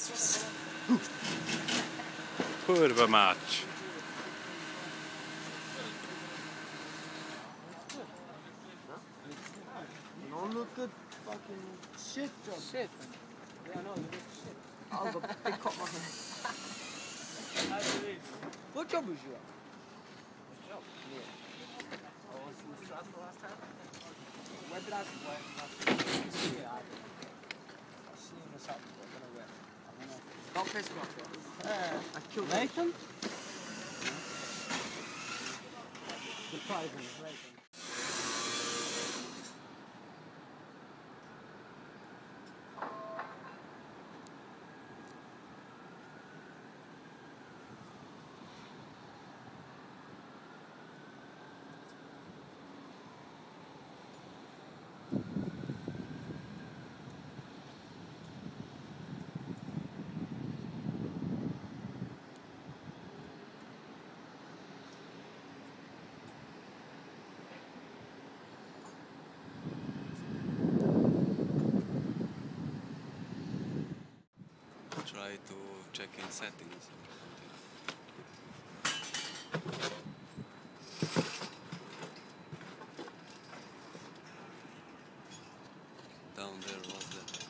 Kurva match. Don't look at fucking shit, John. Shit. Yeah, no, you look shit. I'll go pick up my hand. What job was you at? What job? Yeah. I was in Strasbourg last time. Where did I work last time? Yeah, I seen this up before. I don't know where. I don't know. Don't piss me off. I killed him. Nathan? Surprising, Nathan. Try to check in settings. Down there was that.